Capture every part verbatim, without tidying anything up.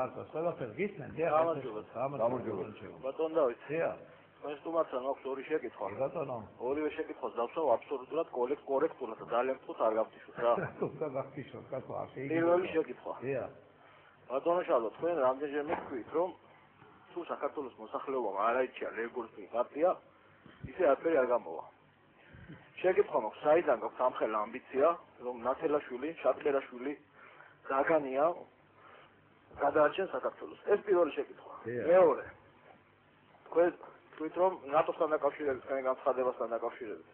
ქართოს ყველაფერს გისმენ დიახ გამარჯობა ბატონო დავით დიახ ეს თუმცა მაქვს ორი შეკითხვა ბატონო ორივე შეკითხვას დავსვავ აბსოლუტურად კორექტულად და ძალიან ფუთ არ გავთიშოთ რა თუმცა გახთიშოთ კაცო არ შეიძლება პირველი შეკითხვა დიახ ბატონო შალო თქვენ რამდენჯერმე თქვით რომ თუ საქართველოს მოსახლეობამ არ აიჩია ლეიბორისტული პარტია ისე არაფერი არ გამოვა შეკითხვა მაქვს საიდან გაქვთ ამხელა ამბიცია რომ ნათელაშვილი შატყერაშვილი დაგანია გადაარჩენ საქართველოს ეს პირველი შეკითხვა მეორე თქვენ თქვით რომ ნატოსთან დაკავშირებით თქვენი განცხადებასთან დაკავშირებით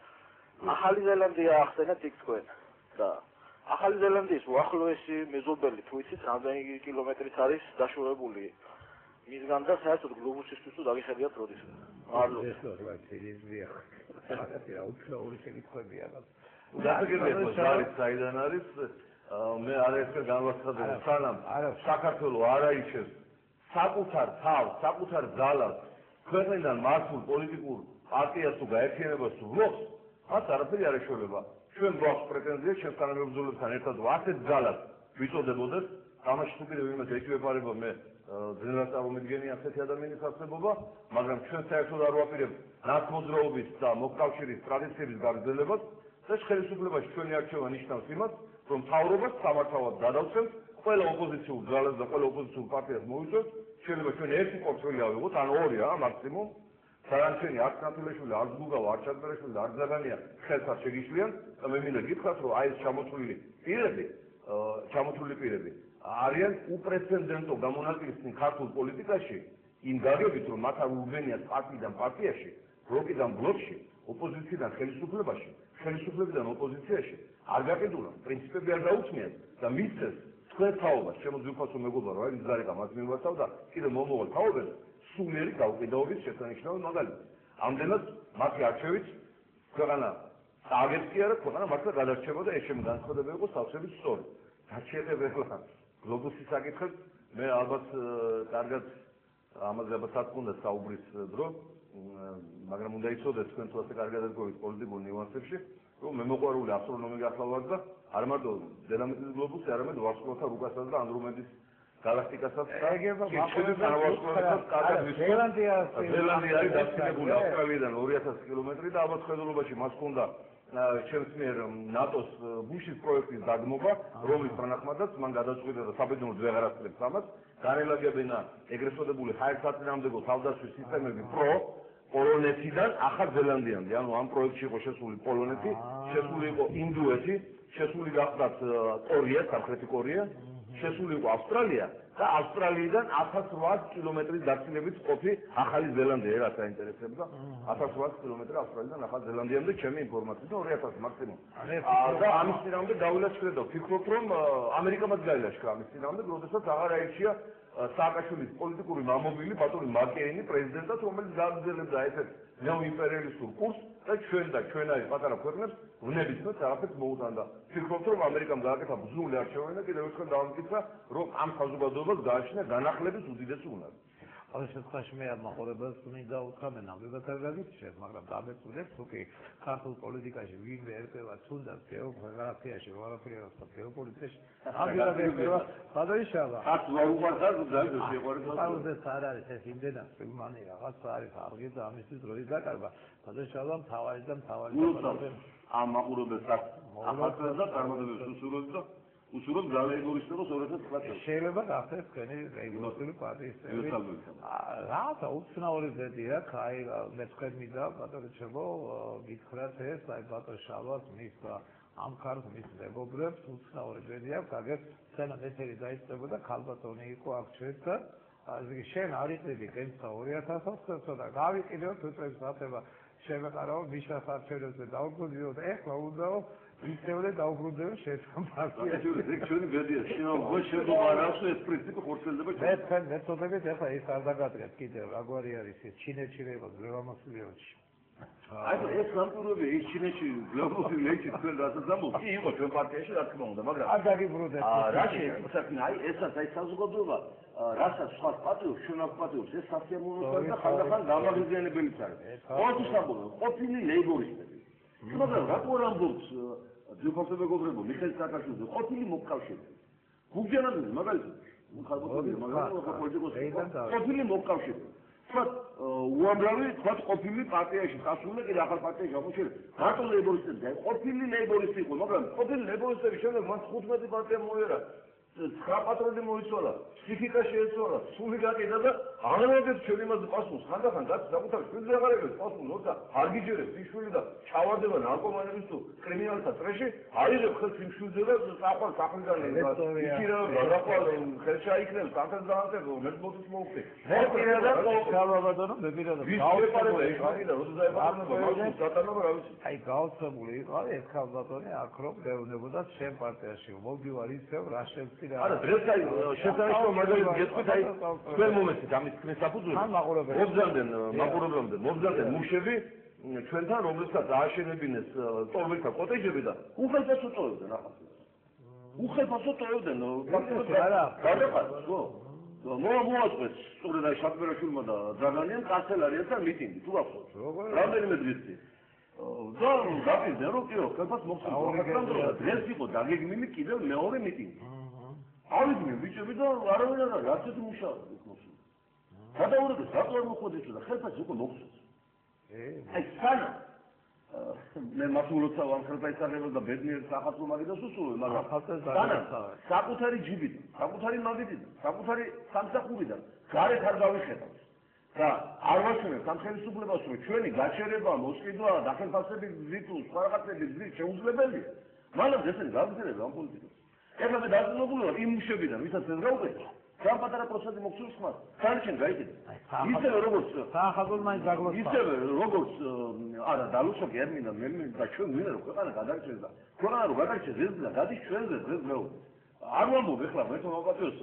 ახალი ზელანდია ახსენეთ იქ თქვენ და ახალი ზელანდიის უახლოესი მეზობელი თუ იცით რამდენი კილომეტრით არის დაშორებული მისგან და საერთოდ გლობუსისთვის თუ დაგიხედიათ როდის მადლობა ეს რა შეიძლება რა უფრო ორი შეკითხვებია დაგეგმეთ არის საიდან არის მე არაერთხელ განვაცხადებდი სანამ საქართველოს არ აიჩეს საკუთარ თავს საკუთარ ძალას ქვეყნიდან მართულ პოლიტიკურ პარტიას თუ გაერთიანებას თუ ვლობს მას არაფერი არ ეშველება ჩვენ გვაქვს პრეტენზია ჩემს თანამებრძოლებთან ერთად ასეთ ძალას ვიწოდებოდეთ თამაში თუ კიდევ იმას ეჭვებარება მე ძნელად წარმომიდგენი ასეთი ადამიანის არსებობა მაგრამ ჩვენ საერთოდ არ ვაპირებთ ნაცმოძრაობის და მოკავშირის ტრადიციების გაგრძელებას და ხელისუფლებაში ჩვენი არჩევა ნიშნავს იმას რომ მთავრობას სამართავად გადავცემთ ყველა ოპოზიციურ ძალას და ყველა ოპოზიციურ პარტიას მოვიწვევთ შეიძლება ჩვენ ერთი პორტფელი ავიღოთ ან ორი რა მაქსიმუმ სარანჩენი არც ნათელაშვილი არც გუგავა არც ჩაკრეშვილი არც ზაგანია ხელს არ შეგიშლიან და მე მინდა გითხრათ რომ აი ეს ჩამოთვლილი პირები ჩამოთვლილი პირები არიან უპრეცედენტო გამონაკლისნი ქართულ პოლიტიკაში იმ გაგებით რომ მათ არ უგენიათ პარტიიდან პარტიაში ბლოკიდან ბლოკში ოპოზიციიდან ხელისუფლებაში ხელისუფლებიდან ოპოზიციაში არ გაკეთულან პრინციპები არ დაუწმიათ და მისცეს თქვენ თაობას შემოძვიფასო მეგობრებო რა ის გარეკა მას მიმართავ და კიდე მომავალ თაობებს სულიერი გაუყიდაობის შესანიშნავი მაგალითი ამდენად მათი არჩევით ქვეყანა წააგებს კი არა ქვეყანა მართლა გადარჩება და ეს ჩემი განცხადება იყო სავსებით სწორი დარჩენებელა გლობუსის საკითხებს მე ალბათ კარგად ამაზე ალბათ საკუნდა საუბრის დრო მაგრამ უნდა იცოდეთ თქვენ თუ ასე კარგად ერთგვარით პოლიტიკურ ნიუანსებში რომ მე მოყვარული ასტრონომი გახლავ ვარ და არ მარტო დედამიწის გლობუსი არამედ ვარსკვლავთა რუკასაც და ანდრომედის გალაქტიკასაც ეგება მაყურებელს ზელანდია ზელანდია არის დასწრებული ავსტრალიიდან ორი ათასი კილომეტრი და ალბათ ხედულობაში მას ჰქონდა ჩემს მიერ ნატოს ბუშის პროექტის დაგმობა რომლის თანახმადაც მან გადაწყვიტა და საბედნიეროდ ვეღარ ასწრებს ამას განელაგებინა ეგრეთ წოდებული ჰაერსაწინააღმდეგო თავდაცვის სისტემები პრო პოლონეთიდან ახალ ზელანდიამდე ანუ ამ პროექტში იყო შესული პოლონეთი შესული იყო ინდოეთი შესული გახლდათ კორეა სამხრეთი კორეა შესული იყო ავსტრალია და ავსტრალიიდან ათას რვაასი კილომეტრის დაცილებით ყოფი ახალი ზელანდია რაც აინტერესებდა ათას რვაასი კილომეტრი ავსტრალიიდან ახალ ზელანდიამდე ჩემი ინფორმაციით ორი ათასი მაქსიმუმ და ამის წინამდე დავილაშქრდა ვფიქრობ რომ ამერიკამაც გაილაშქრა ამის წინამდე როდესაც აღარ აირჩია სააკაშვილის პოლიტიკური მამობილი ბატონი მაკეინი პრეზიდენტად რომელიც გააგრძელებდა ესეთ ნეოიმპერიალისტურ კურსს და ჩვენ და ჩვენაი პატარა ქვეყნებს ვნებისმეტ არაფერს მოუტანდა ვფიქრობთ რომ ამერიკამ გააკეთა ბრძნული არჩევანი და კიდევ ერთხელ დავამტკიცა რომ ამ საზოგადოებას გააჩნია განახლების უდიდესი უნარი ყოველ შემთხვევაში მე ამ მაყურებელს მინდა უთხრა მე ნამდვილად არ გაგიჩნევ მაგრამ დამეწუნებს თუკი ქართულ პოლიტიკაში ვინმე ერკვევა თუნდაც გეოგრაფიაში ვარაფერს და გეოპოლიტიკაში ამგვარად ერკვევა ბადოიშავა ათ ვარუყარდა ძალიან შეყვარდა აუდეს არ არის ეს იმდენად მანი რაღაც არის არგი და ამისთვის როდის დაკარგა ბადოიშავა მთავარი და მთავარი ამ მაყურებელს ახალწელს და წარმატებებს უსურვებს და უსურვებს გალეიბორისტებს ორი ათას ცხრა წელს შეიძლება გახდეს თქვენი ლეიბორისტული პარტიის წევრი რაღაცა უცნაური ზედია აი მე თქვენ მინდა ბატონო ჩემო გითხრათ ეს აი ბატონ შალვას მის ამ ქართ მის მეგობრებს უცნაური ზედია გაგეთ სცენა მეთერი დაიწყებოდა ქალბატონი იყო აქ ჩვენ და ასე შენ არიწები კენცა ორი ათას ოცდაათს და გავიყიდოთ უწევს ათება შემეყარავ მიშას არჩევნებზე დაუბრუნდიო და ეხლა უნდაო ისევე დაუბრუნდეო შეცამპარტია ჩვენი ბედია შენ შეიძლება არ აქვს ეს პრინციპი ხორცელდება მე თქვენ მეთოდებით ეხლა ის არ დაგადგეთ კიდევ რაგვარი არის ეს ჩინეთში რეგო ლევამოსილიონში აი ეს სამპურები ის ჩინეთში ლევამოსილიონში თქვენ რასაც ამბობთ კი იყო ჩვენ პარტიაში რა თქმა უნდა მაგრამ არ დაგიბრუნდეთ რა შეიძლება აი ესაც აი საზოგადოება რასაც სხვა პატიობს ჩვენ აქ პატიობს ეს სასიამოვნოა და ხანდახან გამაღიზიანებელიც არის ყოველთვის ამბობენ ყოფილი ლეიბორისტები მაგრამ რატო არ ამბობს ძირფასო მეგობრებო მიხეილ სააკაშვილზე ყოფილი მოკავშირე გუგიანაძე მაგალითად ხალხური მაგრამ პოლიტიკოსი ყოფილი მოკავშირე თქვათ უამრავი თქვათ ყოფილი პარტიაში გასული კიდე ახალ პარტიაში აღმოჩნდა მარტო ლეიბორისტები და ყოფილი ლეიბორისტი იყო მაგრამ ყოფილი ლეიბორისტების შემდეგ მან თხუთმეტი პარტია მოერა ცხრა პატრონი მოიცვალა ფსიქიკა შეეცვალა სული გაკიდა და აღნაგებს ჩვენ იმაზე პასუხს ხანდახან გაც საკუთარ შვილს აღარებებს პასუხს როცა არ გიჯერებს ის შვილი და ჩავარდება ნარკომანების თუ კრიმინალთა წრეში აიღებ ხელს იმ შვილზე და საყვარ საფრანგან იქირა გადაყვალ ხელში აიქნებს სამთას დაანტებ მერბოთის მოუხდი მე პირადად გავაბადონო მე პირადად გავეპარება ეს მაგიდა როცა დაეპარება მაგის სატანობა რა ვიცი აი გავცემული იყო ეს ქალბატონი აქ რომ მეუბნებოდა შენ პარტიაში მოვდივარ ისევ რაშევსკი არა დღეს აი შესანიშნავ მაგალითს გეტყვით აი თქვენ მომეცით ამის თქვენ საფუძვლად მობრძანდნენ მაყურებელამდე მობრძანდნენ მუშები ჩვენთან რომლებსაც ააშენებინეს ტოლმეთა კოტეჯები და უხელფასო ტოვებდნენ ახლა უხელფასო ტოვებდნენ გადაყარეს ხო მოაწყეს სწორედ აი შაკბერაშვილმა და ძაგანიამ კანცელარიასთან მიტინგი თუ გახსოვთ რამდენიმე დღის წინ და გაფიდნენ რომ კი ხელფას მოხსნა დღეს იყო დაგეგმილი კიდევ მეორე მიტინგი ავიდნენ ბიჭები და არავინ არ არის არც ერთი მუშაობა იქ მოსული გადაურეკეს რატო არ მოხდეთ და ხელფასი უკვე მოხსნეს აი სანა მე მასულოცავ ამ ხელფასისაღებელს და ბედნიერ სახალხო მაგიდას უსულვე მაგრამ სანა საკუთარი ჯიბიდან საკუთარი მაგიდიდან საკუთარი სამსახურიდან გარეთ არ გავიხედავს და არ ვაშენებთ ამ ხელისუფლებას რომ ჩვენი გაჩერება მოსყიდვა დახელფასების გზით თუ სხვა რაღაცების გზით შეუძლებელია მაგრამ ესენი გავიხედავ ამ პოლიტიკას ეხლა მე დაძინებული ვარ იმ მუშებიდან ვისაც ეს გაუკეთე სამ პატარა პროცენტი მოგცემს ხმას საერთოდ გაიგეთ ისევე როგორც საახალწლო მაინც დაგლოცვა ისევე როგორც არა დალუსოკი არ მინდა მე და ჩვენ მინდა რომ ქვეყანა გადარჩეს და ქვეყანა რომ გადარჩეს ეს და გადის ჩვენზე დღეს მეუბნე არ ვამბობ ეხლა მე თვითონ მოგაწევს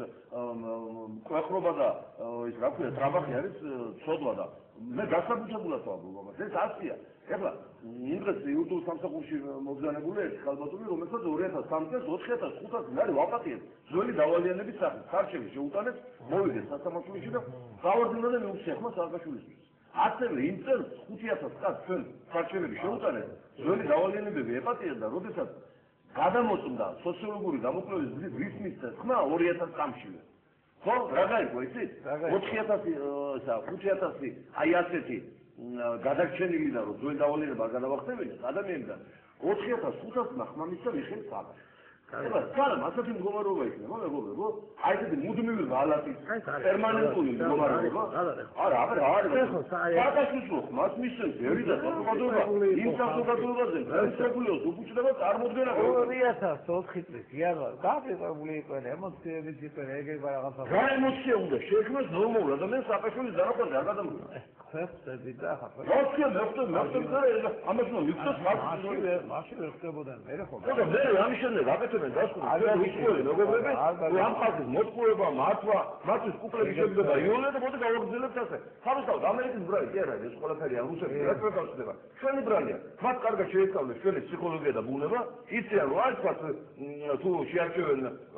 კვეხრობა და ის რა ქვია ტრაბახი არის ცოდვა და მე გასაბუთებულად ვამბობ ამას ეს ასია ეხლა იმ დღეს იუტუბ სამსახურში მოგზანებული ერთი ხალბატონი რომელსაც ორი ათას სამი წელს ოთხი ათას ხუთას ლარი ვაპატიეთ ძველი დავალიანების სახით სარჩელი შეუტანეთ მოვიგეთ სასამართლოში და გავარდნა და მიუღია ხმა სააკაშვილისთვის ასევე იმ წელს ხუთი ათას კაც ჩვენ სარჩელები შეუტანეთ ძველი დავალიანებები ეპატიეთ და როდესაც გადამოწმდა სოციოლოგიური გამოკვლევის გზით ვის მისცეს ხმა ორი ათას წამშივე ხო რა გაიგო იცით ოთხი ათასი ისა ხუთი ათასი აი ასეთი გადარჩენილი და რომ ძველი დავალიანება არ გადავახტებინეს ადამიანებიდან ოთხი ათას ხუთასმა ხმა მისცა მიხეილ სააკაშვილს ეხლა სალამ ასეთი მდგომარეობა იქნება მეგობრებო აი ესეთი მუდმივი ღალატის პერმანენტული მდგომარეობა არა არა არა სააკაშვილს ხმას მისცემს ერი და საზოგადოება იმ საზოგადოებაზე პრინციპულოს უბრალოდ წარმოდგენა ორი ათას ოთხი წლის იანვარ გაფრთხილებული იყო ემოციების იყო ეგრე რაღაცა რა ემოცია უნდა შექმნას ნორმალურად და მე სააკაშვილის დანაყოფი არ გადამგონა ხერხები და ხა როცა მეხვდე მეხვდე ამას ნუ მიქცეს მაშინ მაშინ ვერ ხდებოდა მე ხო და მე ამის შემდეგ აკეთებენ დასკვნას არ ვიცი მეგობრები ამ ხალხის მოწყურება მართვა მათთვის კუკლების შედგება იოლია და მოდი გავაგრძელებთ ასე თავისთავად ამერიკის ბრალი კი არა ეს ყველაფერი არ რუსები რა თქმა უნდა ჩვენი ბრალია მათ კარგად შეესწავლეს ჩვენი ფსიქოლოგია და ბუნება იციან რომ აი თქვა თუ შეარჩევენ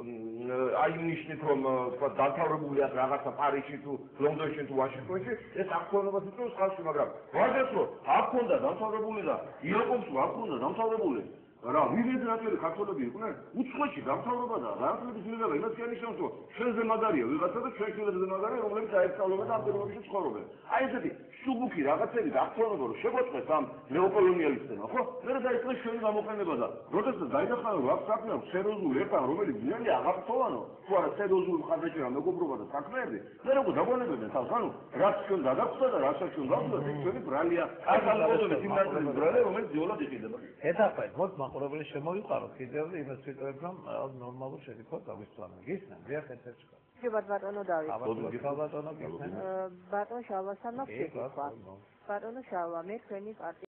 აი ნიშნით რომ თქვა დამთავრებულია რაღაცა პარიზში თუ ლონდონში თუ ვაშინგტონში ეს აქტუალობას იწვევს ხალხში მაგრამ ვარდეს რომ აქ ქონდა დამთავრებული და იაკობს აქ ქონდა დამთავრებული რა ვიღეთ რატომ ქართველები იყვნენ უცხოეთში დამთავრება და რაღაცების მიღება იმას კი ანიშნავს რომ ჩვენზე მაგარია ვიღაცა და ჩვენ შვილებზე მაგარია რომლებიც აეცალობენ და ამ პირობებში ცხოვრობენ აი ესეთი სუბუქი რაღაცები დაახლოება რომ შეგვაწყვეს ამ ნეოკოლონიალისტებმა ხო მე დაიწყეს ჩვენი გამოყენება და როდესაც დაინახავენ რომ აქ საქმე აქვს სერიოზული ერთად რომელიც ძნელი აღაფრთოვანო თუ არა სერიოზული მხარდაჭერა მეგობრობა და საქმეები მე როგორ დაგვანებებენ თავს ანუ რაც ჩვენ გადაგვხდა და რასაც ჩვენ გავხდით ეს ჩვენი ბრალია აი ხალხობრივი სიმნაკლების ბრალია რომელიც ძიოლად იყიდება ეთახა მოც მაყურებელი შემოვიყაროთ კიდევ იმას ვიტყვით რომ ნორმალურ შეკითხვას დავისწავლოთ გისმენ დიახ ეთერჩკა შევარ ბატონო დავით ბატონო გისმენ ბატონ შალვასთან მაქვს შეკითხვა ბატონო შალვა მე თქვენი პარტია